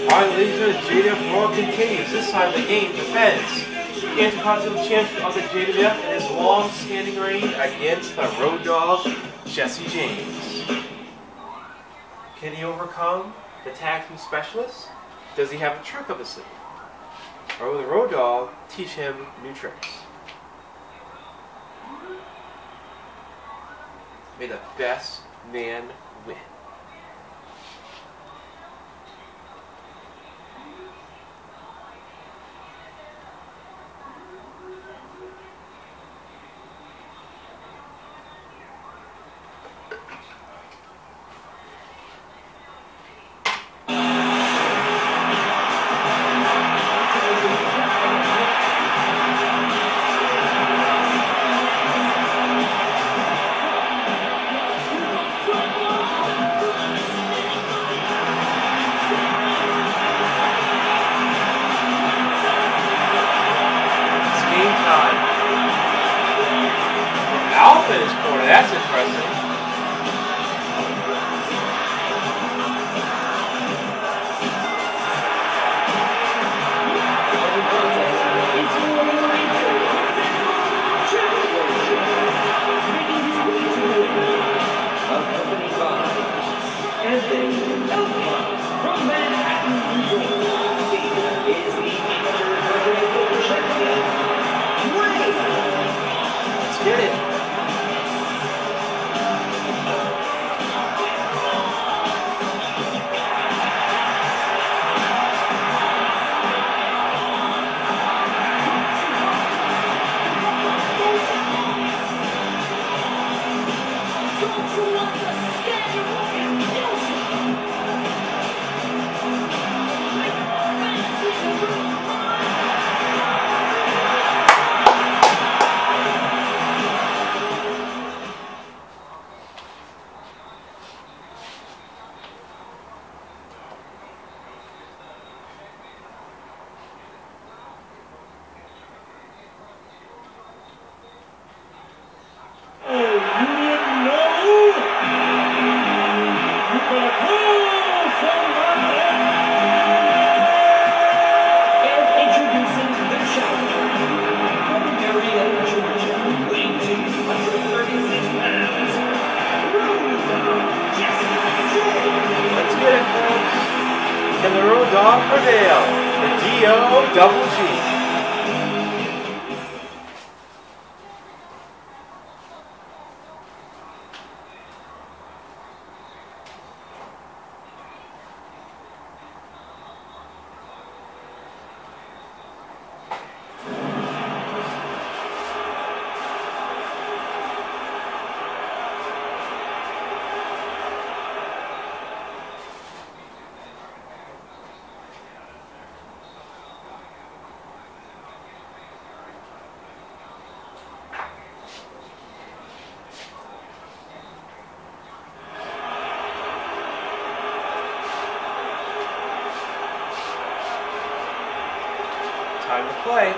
Our league of the JWF World continues. This time the game defends the Intercontinental Champion of the JWF in his long-standing reign against the Road Dogg, Jesse James. Can he overcome the tag team specialist? Does he have a trick up his sleeve? Or will the Road Dogg teach him new tricks? May the best man win. Alpha in his corner, that's impressive. Let's get it. Can the Road Dogg prevail? The D-O-double-G. Time to play.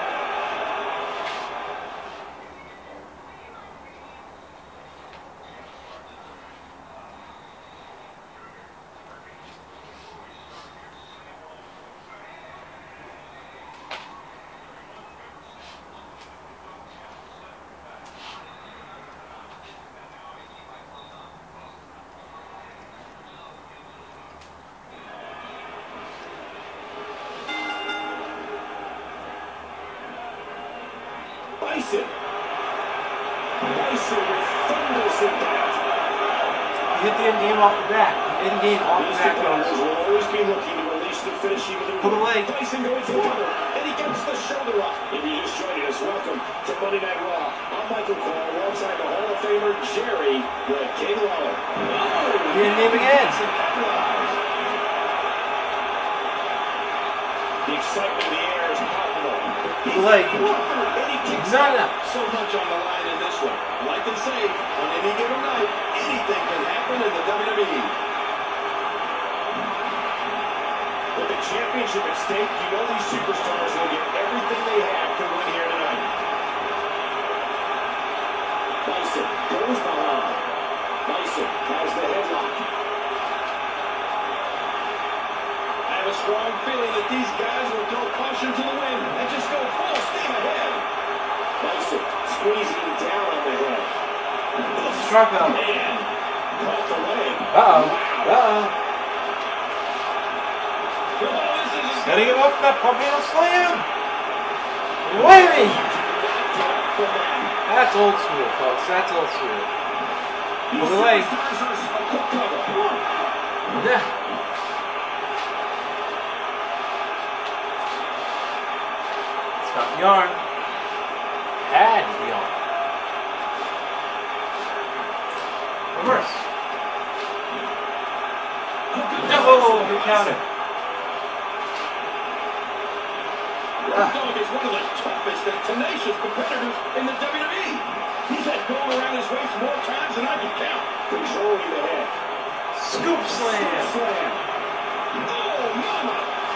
Bison with thunderous impact. Hit the end game off the back. End game off the back. Will always be looking to release the finishing maneuver. Pull away. Bison going for the cover, and he gets the shoulder up. If you just joining us, welcome to Monday Night Raw. I'm Michael Cole, alongside the Hall of Famer Jerry, the King Lawler. The end game again. The excitement in the air is palpable. Pull away. Not enough. So much on the line in this one. Like they say, on any given night, anything can happen in the WWE. With the championship at stake, you know these superstars will get everything they have to win here tonight. Bison goes behind. Bison has the headlock. have a strong feeling that these guys will throw caution to the wind and just go full steam ahead. Bison squeezing down on the head. Struck him. Man, caught the leg. Uh-oh. Wow. Uh-oh. Oh, this is Setting him up for that pump handle slam. Wavy. That's old school, folks. That's old school. Pull the leg. Yeah. It's got the arm. Had the arm. Reverse. No, good counter. Road Dogg is one of the toughest and tenacious competitors in the WWE. He's had gold around his waist more times than I can count. Controlling the head. Scoop slam. Slam. Oh, mama.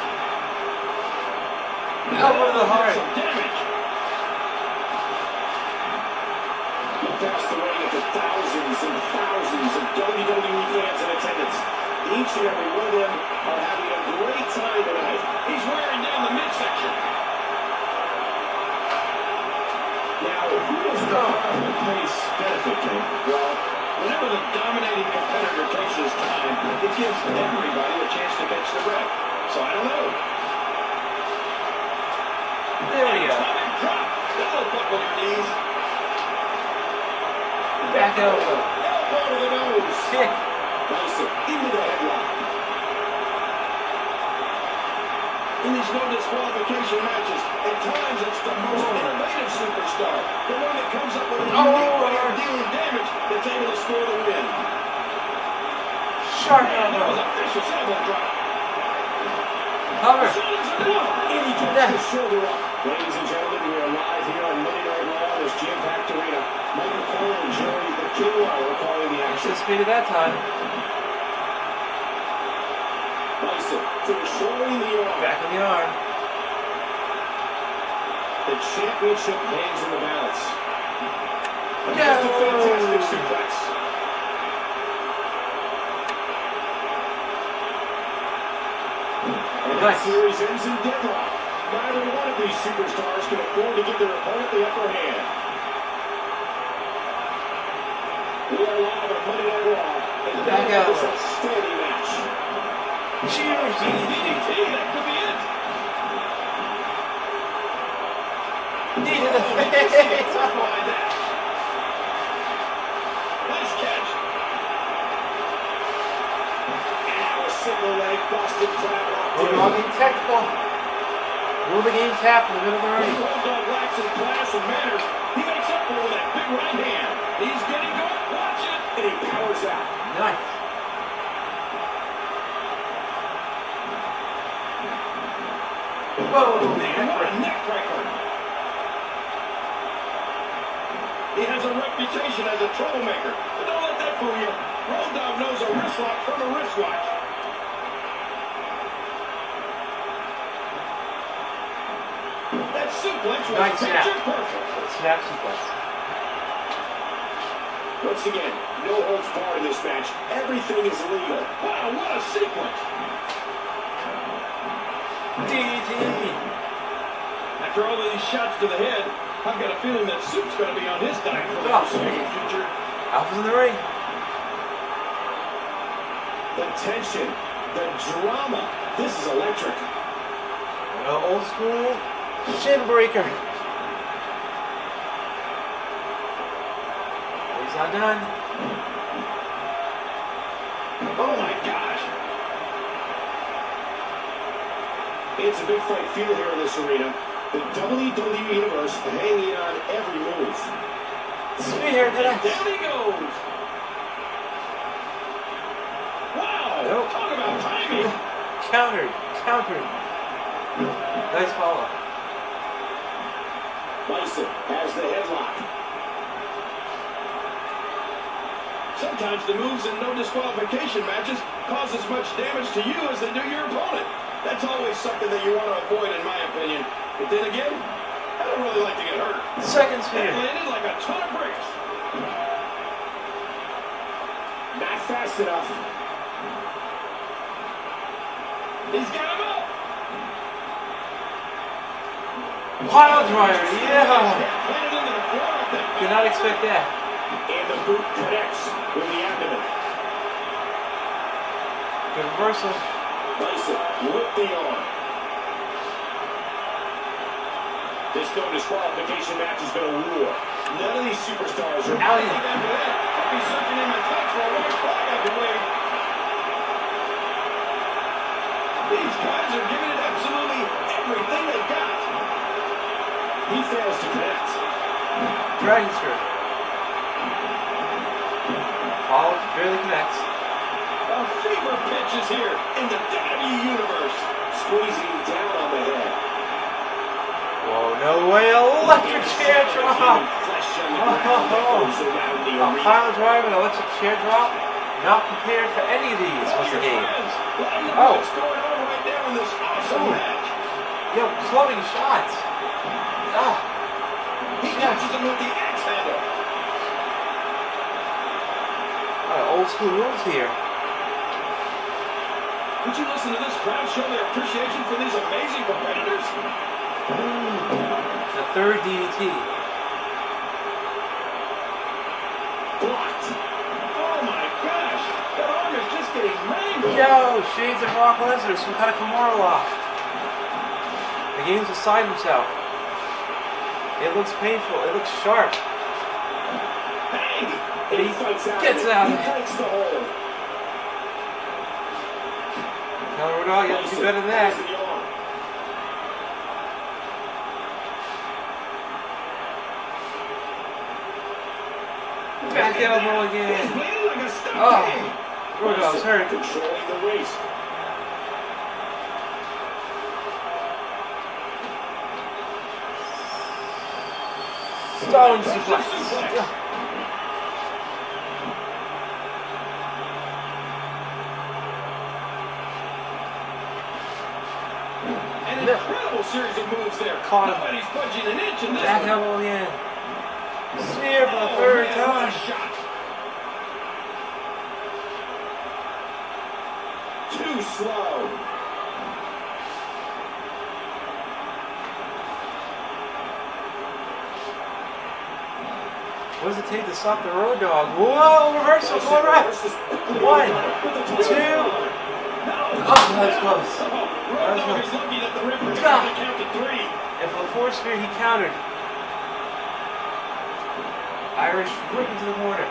Elbow to the heart. Some damage. Look past the ring at the thousands and thousands of WWE fans in attendance. Each and every one of them are having a great time tonight. He's wearing down the midsection. Now, who does the power pace benefit, King? Well, whenever the dominating competitor takes his time, it gives everybody a chance to catch the breath. So I don't know. There we go. Atomic drop. That'll buckle your knees. Back elbow. Elbow to the nose. Kick. Bison into the headlock. In these no disqualification matches, at times it's the most innovative superstar, the one that comes up with a unique way of dealing damage that's able to score the win. Sharp And that was elbow. a vicious elbow drop. Cover. Shoulders are down. And he gets his shoulder up. Ladies and gentlemen, we are live here on Monday Night Raw in this jam-packed arena. Michael Cole and Jerry the King Lawler calling the action. Anticipated that time. Bison controlling the arm. Back in the arm. The championship hangs in the balance. No. Just a fantastic suplex. And that series ends in deadlock. Neither one of these superstars can afford to give their opponent the upper hand. We are live on Monday Night Raw. And Back out. this outstanding match. Cheers, DDT, that could be it. knee to the Oh, face. behind that. Nice catch. Now a single leg busted crab locked Road in. Dogg being technical. Rule the game tap in the middle of the When ring. Road Dogg lacks in class and manners, he makes up for it with that big right hand. He's getting going. Watch it. And he powers out. Nice. Whoa, Man, what a neck breaker. He has a reputation as a troublemaker. But don't let that fool you. Road Dogg knows a wrist lock from a wristwatch. That suplex was Nice snap. picture perfect. Snap sequence. Once again, no holds barred in this match. Everything is legal. Wow, what a sequence. DDT. After all of these shots to the head, I've got a feeling that Soup's going to be on his diet for the Oh, foreseeable future. Alpha's in the ring. The tension, the drama. This is electric. Old school shin breaker. He's not done. Oh my gosh. It's a big fight feel here in this arena. The WWE Universe hanging on every move. Spear to the... Down he goes. Wow. Nope. Talk about timing. Countered. Countered. Nice follow. Bison has the headlock. Sometimes the moves in no disqualification matches cause as much damage to you as they do your opponent. That's always something that you want to avoid, in my opinion. But then again, I don't really like to get hurt. Second That spear. landed like a ton of bricks. Not fast enough. He's got him Pile driver, yeah. Did not expect that. And the boot connects with the abdomen. Good reversal. Bison with the arm. This no disqualification match has been a war. None of these superstars are out. I'll be searching in my touch for a white flag I can wave. These guys are giving it absolutely everything they got. He fails to connect. Dragon screw. Paul barely connects. A fever pitch is here in the WWE Universe. Squeezing down on the head. Whoa, no way. Electric chair drop. A pile driver and electric chair drop. Not prepared for any of these was the game. Oh. Yo, clubbing shots. Ah. He catches him with the axe handle. Old school rules here. Would you listen to this crowd show their appreciation for these amazing competitors? The third DDT. Blocked. Oh my gosh! That arm is just getting mangled. Yo, shades of Brock Lesnar, some kind of Kimura lock. The game's beside himself. It looks painful. It looks sharp. Hey! He gets out of it. Tell her dog, you have to do better than that. Back elbow again. Oh, Road Dogg's hurt. Controlling the race. Stone suplex. An incredible series of moves there. Caught him. Nobody's budging an inch in this Back one. elbow again. Spear for the third time. Shot. Too slow. What does it take to stop the Road Dogg? Whoa, reversal, going right. 1, 2. Oh, that was close. That was close. And for the fourth spear, he countered. Irish whip into the corner.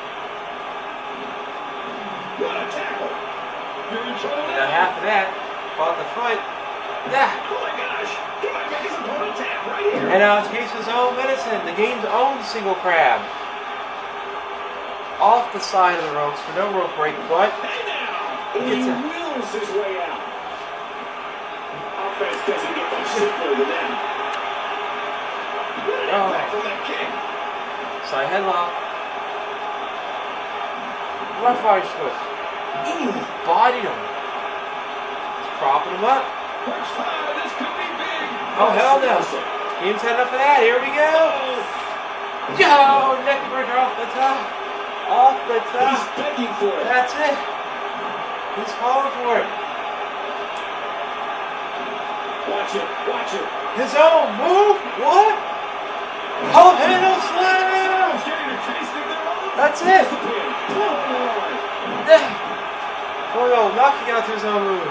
What a tackle. You're in trouble now. Got half of that. Caught the foot. Yeah. Oh my gosh. He might make his opponent tap right here. And now it's case his own medicine. The game's own single crab. Off the side of the ropes for no rope break, but Hey now. He wills his way out. Offense doesn't get much simpler than that. What an impact from that kick. side headlock. Rough Irish whip. Ooh, bodied him. He's propping him up. This could be big. Oh, hell no. Game's had enough of that. Here we go. Yo, neck breaker off the top. Off the top. He's begging for it. That's it. He's calling for it. Watch it. Watch it. His own move. What? Oh, handle slam. That's it. Oh no, knocking out to his own move.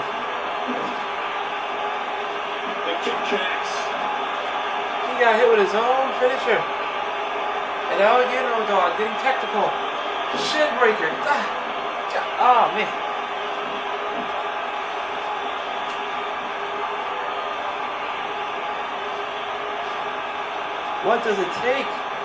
The kick connects. He got hit with his own finisher. And now again, Road Dogg getting technical. Shin breaker. Oh man. What does it take?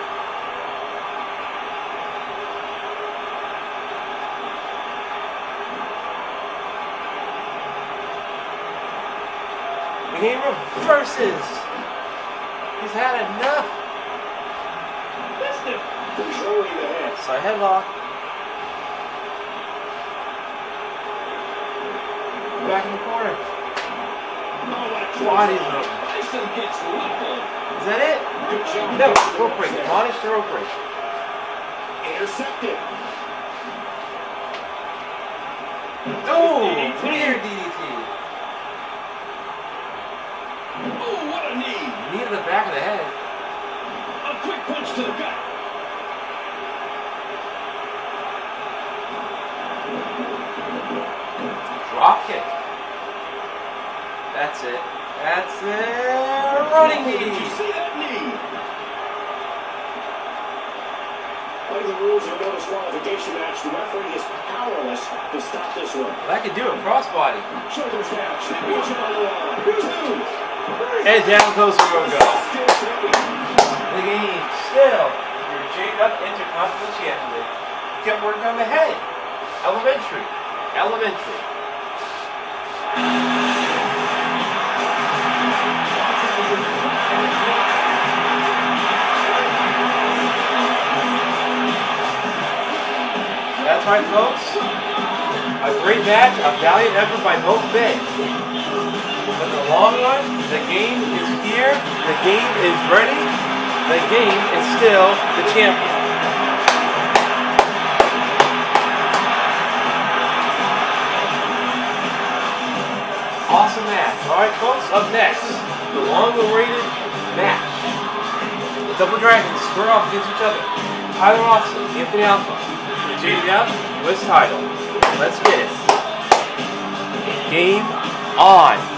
The game reverses. He's had enough. Controlling the head. Side headlock. Back in the corner. Bodies him. Bison gets leveled. Is that it? Good job. No, rope break. Admonish the rope break. Intercepted. Oh, clear DDT. Oh, what a a knee. Knee to the back of the head. A quick punch to the gut. Drop kick. That's it. That's it. Running knee. Did you see that knee? Under the rules of a no disqualification match, the referee is powerless to stop this one. Well, that could do it. Crossbody. Shoulders down. Championship on the line. 2. And down goes the Road Dogg. The game still your J-Cup Intercontinental Champion. Kept working on the head. Elementary. Elementary. That's right, folks. A great match, a valiant effort by both men. But in the long run, the game is here, the game is ready, the game is still the champion. Awesome match. Alright, folks, up next, the long-awaited match. The Double Dragons square off against each other. Tyler Austin, Anthony Alpha. JWF US title. Let's get it. Game on.